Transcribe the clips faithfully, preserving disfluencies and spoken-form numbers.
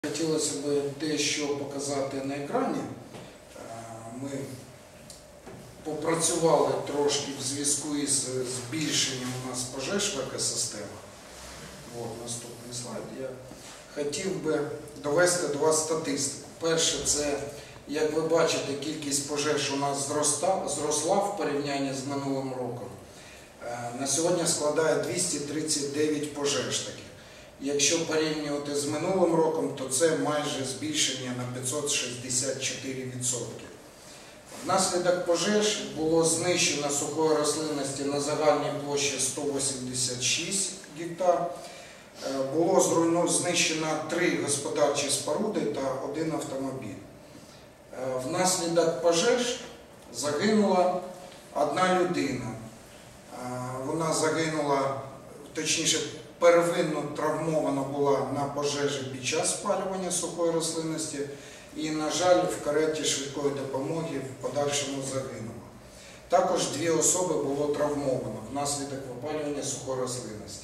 Хотілося б дещо показати на екрані. Ми попрацювали трошки в зв'язку із збільшенням у нас пожеж в екосистемах. От, наступний слайд. Я хотів би довести до вас статистику. Перше, це, як ви бачите, кількість пожеж у нас зроста, зросла в порівнянні з минулим роком. На сьогодні складає двісті тридцять дев'ять пожеж таких. Якщо порівнювати з минулим роком, то це майже збільшення на п'ятсот шістдесят чотири відсотки. Внаслідок пожеж було знищено сухої рослинності на загальній площі сто вісімдесят шість гектар. Було знищено три господарчі споруди та один автомобіль. Внаслідок пожеж загинула одна людина. Вона загинула, точніше, первинно травмована була на пожежі під час спалювання сухої рослинності і, на жаль, в кареті швидкої допомоги в подальшому загинула. Також дві особи було травмовано внаслідок випалювання сухої рослинності.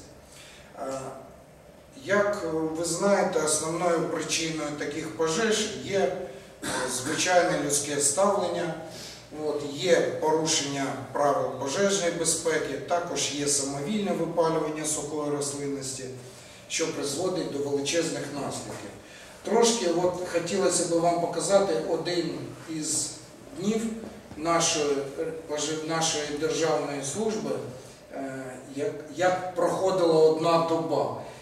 Як ви знаєте, основною причиною таких пожеж є звичайне людське ставлення, от, є порушення правил пожежної безпеки, також є самовільне випалювання сухої рослинності, що призводить до величезних наслідків. Трошки от, хотілося б вам показати один із днів нашої, нашої державної служби, як, як проходила одна доба.